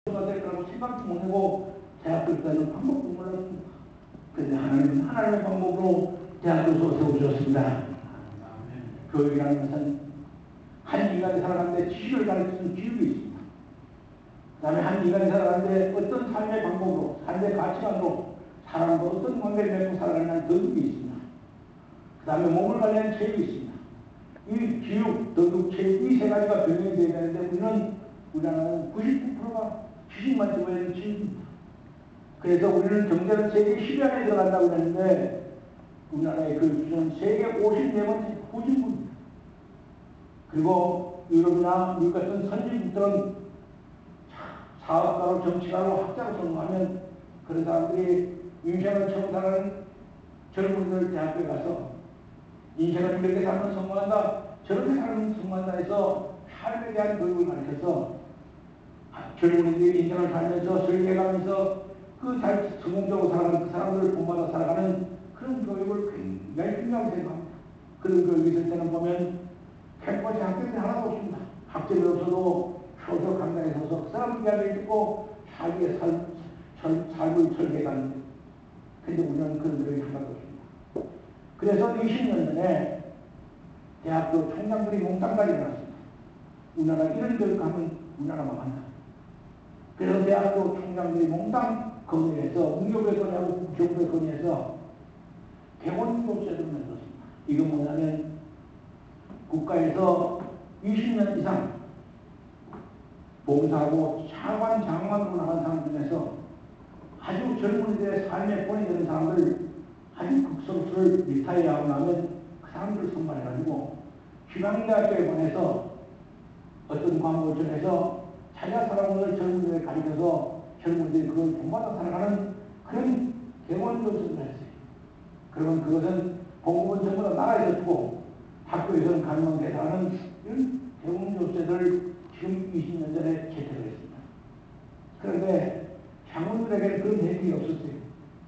될 거라고 생각도 못하고 대학교 때는 방법도 몰랐습니다. 그런데 하나님은 하나님의 방법으로 대학교에서 세우셨습니다. 교육이라는 것은 한 인간이 살아가는데 지식을 가르치는 교육이 있습니다. 그 다음에 한 인간이 살아가는데 어떤 삶의 방법으로, 삶의 가치관으로 사람과 어떤 관계를 맺고 살아가는 교육이 있습니다. 그 다음에 몸을 관리하는 체육이 있습니다. 이 교육, 도덕, 체육, 이 세 가지가 병행이 되어야 되는데 우리나라는 99%가 지식만 집어야 되는 지식입니다. 그래서 우리는 경제는 세계 10위 안에 들어간다고 했는데 우리나라의 그 기준은 세계 54번째 후진국입니다. 그리고 유럽이나 미국 같은 선진국들은 사업가로 정치가로 학자로 성공하면 그런 사람들이 인생을 처음 살아가는 젊은이들 대학교에 가서 인생을 이렇게 살면 성공한다, 저렇게 살면 성공한다 해서 삶에 대한 교육을 가르쳐서 젊은이들이 인생을 살면서 설계가면서 그 잘 성공적으로 살아가는 그 사람들을 본받아 살아가는 그런 교육을 굉장히 중요하게 생각합니다. 그런 교육이 있을 때는 보면 캠퍼스 학생들이 하나도 없습니다. 학점이 없어도 표적 강당에 서서 그 사람 이야기를 듣고 자기의 삶을 설계하는. 근데 우리는 그런 교육이 하나도 없습니다. 그래서 20년 전에 대학교 총장들이 몽땅까지 일어났습니다. 우리나라 이런 교육하면 우리나라 망한다. 그래서 대학교 총장들이 몽땅 건의해서 문교부에 건의하고 국교부에 건의해서 개원교수제도를 만들었습니다. 이건 뭐냐면 국가에서 20년 이상 봉사하고 차관 장관으로 나간 사람 중에서 아주 젊은이들의 삶에 본이 되는 사람들 아주 극소수를 리타이어하고 나면 그 사람들을 선발해가지고 지방대학교에 보내서 어떤 과목을 정해서 자기가 살아오는 젊은이들을 가르쳐서 젊은이들이 그걸 본받아 살아가는 그런 개원교수를 했어요. 그러면 그것은 공부는 전부 다 나라에서 주고 학교에서는 가능한 대단한 이런 개원교수제도를 지금 20년 전에 채택을 했습니다. 그런데 장군들에게는 그런 혜택이 없었어요.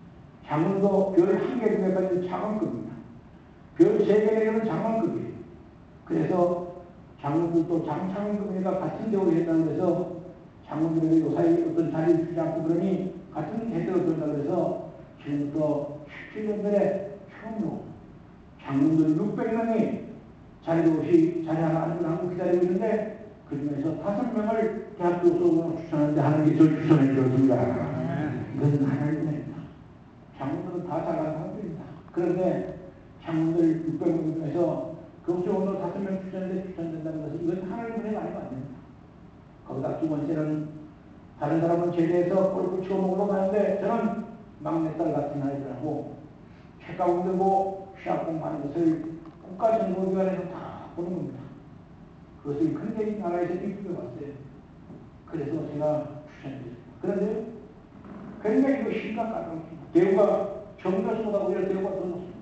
장군도 별 1개 중에까지 장관급입니다. 별 3개에게는 장관급이에요. 그래서 장군들도 장창급이니까 같은 대우를 했다고 해서 장군들에게 요사이 어떤 자리를 주지 않고 그러니 같은 혜택을 준다고 해서 지금부터 17년 전에 처음으로 장군들 600명이 자리 하나 앉고 기다리고 있는데 그 중에서 5명을 대학 교수로 추천하는데 하나님께 저를 추천해 주셨습니다. 이것은 하나님의 은혜입니다. 장군들은 다 잘하는 사람들입니다. 그런데 장군들 600명 중에서 교수로 5명 추천된다는 것은 이건 하나님의 은혜가 아니면 안 됩니다. 거기다 두 번째는 다른 사람은 제대해서 골프 치고 먹으러 가는데 저는 막내딸 같은 아이들하고 책가방 들고 시합 공부하는 것을 국가정보기관에서 다 보는 겁니다. 그것을 굉장히 나라에서 이쁘게 봤어요. 그래서 제가 추천드렸습니다. 그런데 굉장히 그 심각한 겁니다. 대우가 정교수보다 오히려 대우가 더 높습니다.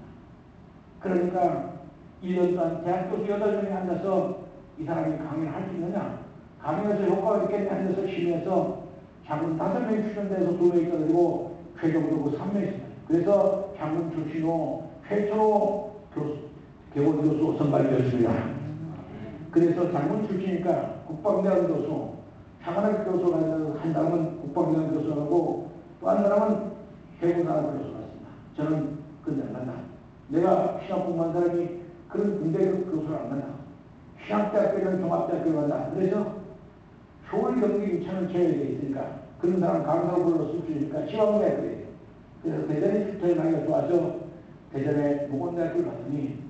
그러니까 1년 동안 대학 교수 8명이 앉아서 이 사람이 강의를 할 수 있느냐, 강의에서 효과가 있겠냐 앉아서 심의해서 장군 5명이 추천돼서 2명이 떨어지고 최종적으로 3명이 있습니다. 그래서 장군 출신으로 최초로 개원 교수 선발되었습니다. 그래서 장군 출신이니까 국방대학 교수, 장관학교 교수가 한 사람은 국방대학 교수라고 또 한 사람은 해군대학 교수가 있습니다. 저는 그런데 안 간다. 내가 시합 공부한 사람이 그런 군대 교수를 안 간다. 시합대학교는 종합대학교에 간다. 그래서 서울 경기 인천을 제외되어 있으니까 그런 사람 강사로 불러 쓸 수 있으니까 시험대학교에. 그래서 대전에 출퇴 나기가 좋아서 대전에 모건대학교를 갔더니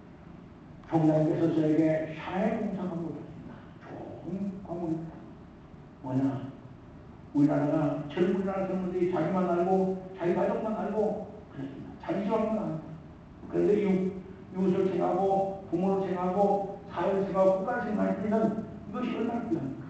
총장님께서 저에게 사회공사 과목을 줬습니다. 좋은 과목입니다. 뭐냐? 우리나라가 우리나라 젊은이들이 자기만 알고 자기 가족만 알고 그렇습니다. 자기 지방만 압니다. 그런데 이웃을 생각하고 부모를 생각하고 사회를 생각하고 국가를 생각할 수 있는 이것이 얼마나 필요합니까?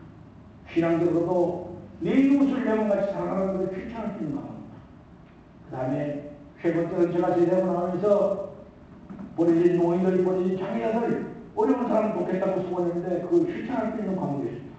신앙적으로도 내 이웃을 내 몸같이 살아가는 것을 실천할 수 있는 과목입니다. 그 다음에 세 번째는 제가 제대하고 나오면서 버려진 노인들, 버려진 장애인들, 어려운 사람 돕겠다고 수고했는데 그 실천할 수 있는 과목이었습니다.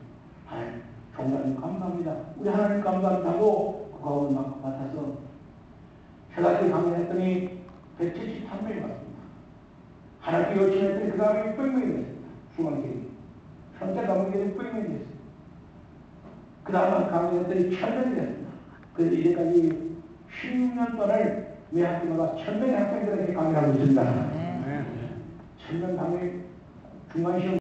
종장님 감사합니다. 우리 하나님 감사합니다고 그 과목을 맡아서 세 가지 강의했더니 173명이 왔습니다. 하나님 열심히 했더니 그 다음에 600명이 됐습니다. 중앙교육. 현재 과목이 600명이 됐습니다. 그 다음 강의했더니 1000명이 됐습니다. 그래서 이제까지 16년 동안을 매 학기마다 1000명의 학생들에게 강의하고 있습니다. 1000명 강의 중간시험